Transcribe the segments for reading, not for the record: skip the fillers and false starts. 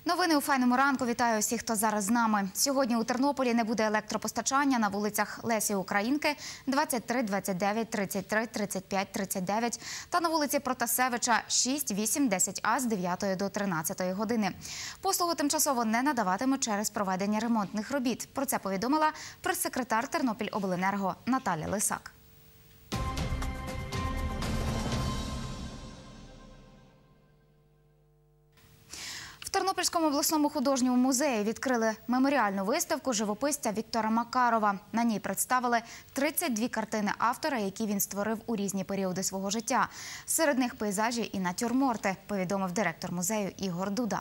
Новини у файному ранку. Вітаю всіх, хто зараз з нами. Сьогодні у Тернополі не буде електропостачання на вулицях Лесі Українки 23, 29, 33, 35, 39 та на вулиці Протасевича 6, 8, 10А з 9 до 13 години. Послугу тимчасово не надаватимуть через проведення ремонтних робіт. Про це повідомила прес-секретар Тернопільобленерго Наталя Лисак. В Тернопільському обласному художньому музеї відкрили меморіальну виставку живописця Віктора Макарова. На ній представили 32 картини автора, які він створив у різні періоди свого життя. Серед них пейзажі і натюрморти, повідомив директор музею Ігор Дуда.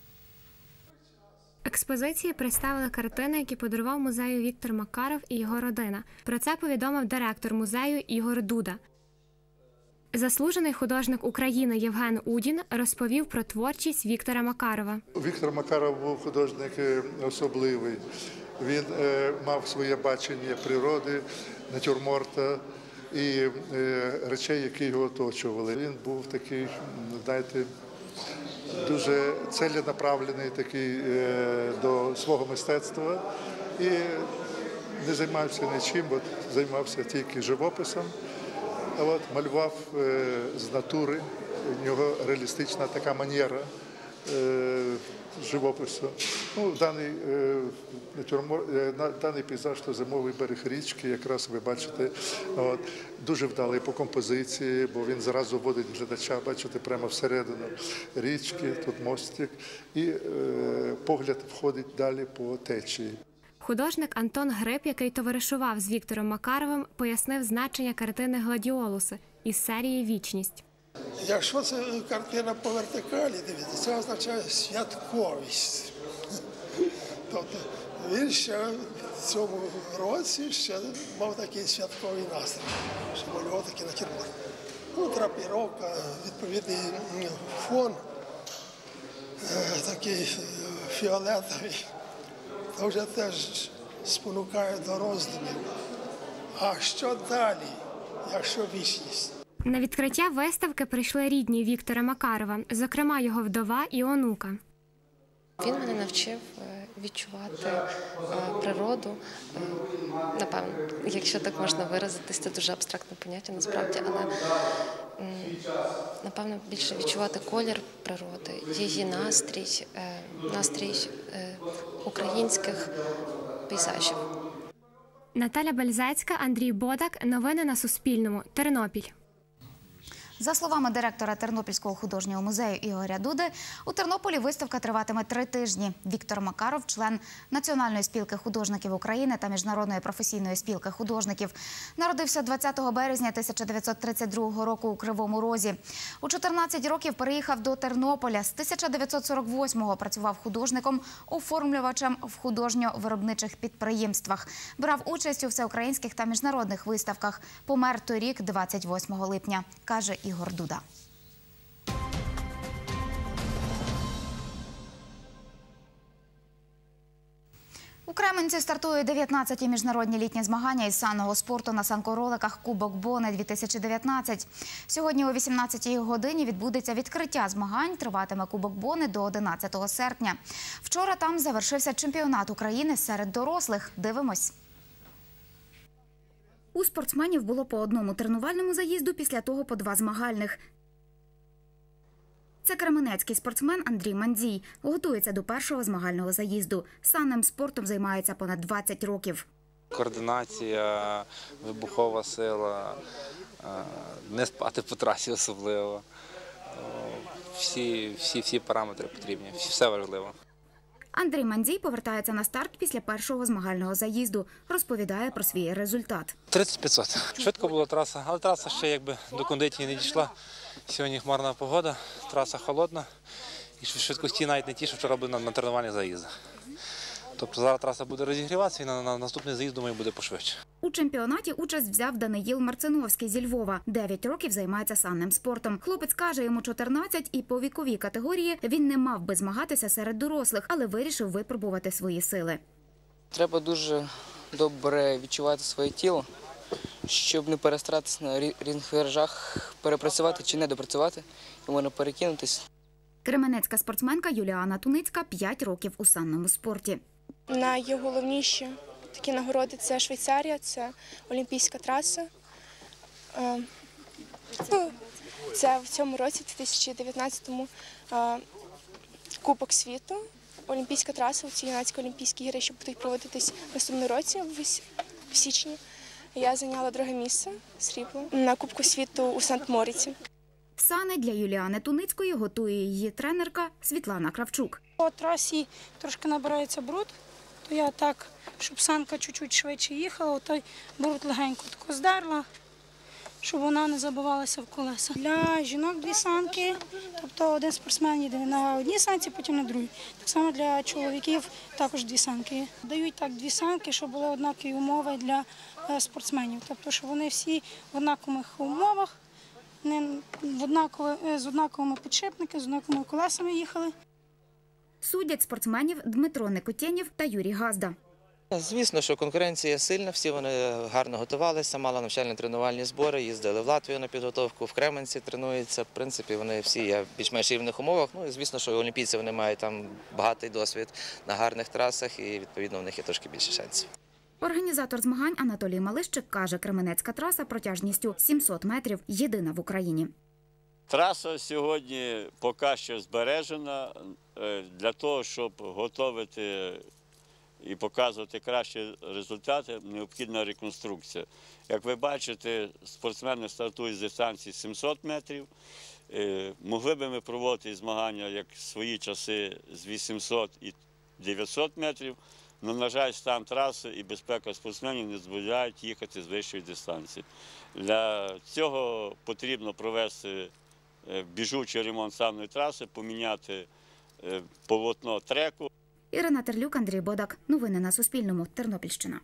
Експозиції представили картини, які подарував музею Віктор Макаров і його родина. Про це повідомив директор музею Ігор Дуда. Заслужений художник України Євген Удін розповів про творчість Віктора Макарова. Віктор Макаров був художник особливий. Він мав своє бачення природи, натюрморта і речей, які його оточували. Він був такий, знаєте, дуже ціленаправлений такий до свого мистецтва і не займався нічим, бо займався тільки живописом. А малював з натури, у нього реалістична така манера живопису. Даний пейзаж – то зимовий берег річки, якраз ви бачите, дуже вдалий по композиції, бо він зразу вводить глядача, бачите, прямо всередину річки, тут мостик, і погляд входить далі по течії. Художник Антон Гриб, який товаришував з Віктором Макаровим, пояснив значення картини «Гладіолуси» із серії «Вічність». Якщо це картина по вертикалі, дивіться, це означає святковість. Тобто він ще в цьому році ще мав такий святковий настрій, що малював такий натюрморт. Драпіровка, відповідний фон, такий фіолетовий. Це вже теж спонукає до роздумів. А що далі, якщо вічність? На відкриття виставки прийшли рідні Віктора Макарова, зокрема його вдова і онука. Він мене навчив відчувати природу, напевно, якщо так можна виразитись, це дуже абстрактне поняття насправді, але напевно більше відчувати колір природи, її настрій українських пейзажів. Наталя Бельзецька, Андрій Бодак. Новини на Суспільному. Тернопіль. За словами директора Тернопільського художнього музею Ігоря Дуди, у Тернополі виставка триватиме 3 тижні. Віктор Макаров – член Національної спілки художників України та Міжнародної професійної спілки художників. Народився 20 березня 1932 року у Кривому Розі. У 14 років переїхав до Тернополя. З 1948-го працював художником-оформлювачем в художньо-виробничих підприємствах. Брав участь у всеукраїнських та міжнародних виставках. Помер торік, 28 липня, каже Ігор Дуда. У Кременці стартують 19-ті міжнародні літні змагання із санного спорту на санкороликах «Кубок Бони-2019». Сьогодні о 18-й годині відбудеться відкриття змагань, триватиме «Кубок Бони» до 11 серпня. Вчора там завершився чемпіонат України серед дорослих. Дивимось. У спортсменів було по одному тренувальному заїзду, після того по 2 змагальних. Це кременецький спортсмен Андрій Мандзій. Готується до першого змагального заїзду. Санним спортом займається понад 20 років. Координація, вибухова сила, не спати по трасі особливо. Всі параметри потрібні, все важливо. Андрій Мандзій повертається на старт після першого змагального заїзду. Розповідає про свій результат. 30-500. Швидко була траса, але траса ще якби до кондиції не дійшла. Сьогодні хмарна погода, траса холодна і швидкості навіть не ті, що вчора були на тренувальні заїзди. Тобто зараз траса буде розігріватися і на наступний заїзд, думаю, буде пошвидше. У чемпіонаті участь взяв Даниїл Марциновський зі Львова. 9 років займається санним спортом. Хлопець каже, йому 14 і по віковій категорії він не мав би змагатися серед дорослих, але вирішив випробувати свої сили. Треба дуже добре відчувати своє тіло, щоб не перестаратися на різних виражах, перепрацювати чи не допрацювати, і можна перекинутися. Кременецька спортсменка Юліана Туницька 5 років у санному спорті. Найголовніші такі нагороди – це Швейцарія, це Олімпійська траса. Це в цьому році, в 2019-му, Кубок світу, Олімпійська траса, ці юнацькі Олімпійські ігри, що будуть проводитись в наступному році, в січні. Я зайняла 2-е місце, срібло, на Кубку світу у Санкт-Моріці. Сани для Юліани Туницької готує її тренерка Світлана Кравчук. По трасі трошки набирається бруд, то я так, щоб санка чуть-чуть швидше їхала, той бруд легенько тако здерла, щоб вона не забивалася в колеса. Для жінок 2 санки, тобто один спортсмен їде на одній санці, потім на другій. Так само для чоловіків також 2 санки. Дають так 2 санки, щоб були однакові умови для спортсменів, тобто щоб вони всі в однакових умовах, з однаковими підшипниками, з однаковими колесами їхали. Судять спортсменів Дмитро Никотєнєв та Юрій Газда. Звісно, що конкуренція сильна, всі вони гарно готувалися, мали навчально-тренувальні збори, їздили в Латвію на підготовку, в Кременці тренуються. В принципі, вони всі є в більш-менш рівних умовах. Ну і звісно, що олімпійці вони мають там багатий досвід на гарних трасах і, відповідно, в них є трошки більше шансів. Організатор змагань Анатолій Малищик каже, Кременецька траса протяжністю 700 метрів єдина в Україні. Траса сьогодні поки що збережена для того, щоб готувати і показувати кращі результати, необхідна реконструкція. Як ви бачите, спортсмени стартують з дистанції 700 метрів. Могли б ми проводити змагання, як в свої часи, з 800 і 900 метрів, але, на жаль, стан траси і безпека спортсменів не дозволяють їхати з вищої дистанції. Для цього потрібно провести біжучий ремонт самої траси, поміняти полотно треку. Ірина Терлюк, Андрій Бодак. Новини на Суспільному. Тернопільщина.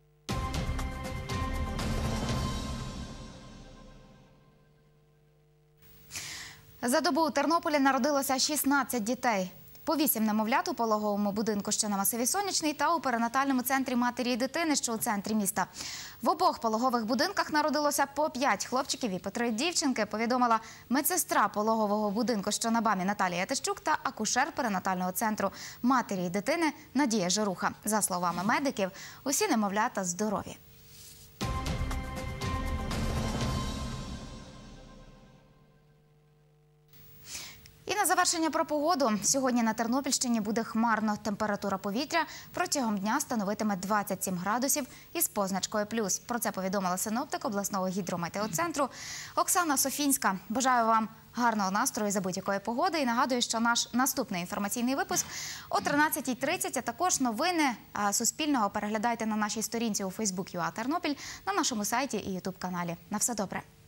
За добу у Тернополі народилося 16 дітей. По 8 немовлят у пологовому будинку, що на масиві Сонячний, та у перинатальному центрі матері і дитини, що у центрі міста. В обох пологових будинках народилося по 5 хлопчиків і по 3 дівчинки, повідомила медсестра пологового будинку, що на БАМі Наталія Тищук, та акушер перинатального центру матері і дитини Надія Жоруха. За словами медиків, усі немовлята здорові. І на завершення про погоду. Сьогодні на Тернопільщині буде хмарно. Температура повітря протягом дня становитиме 27 градусів із позначкою плюс. Про це повідомила синоптик обласного гідрометеоцентру Оксана Софінська. Бажаю вам гарного настрою за будь-якої погоди. І нагадую, що наш наступний інформаційний випуск о 13:30, а також новини Суспільного переглядайте на нашій сторінці у Facebook.ua Тернопіль, на нашому сайті і YouTube-каналі. На все добре.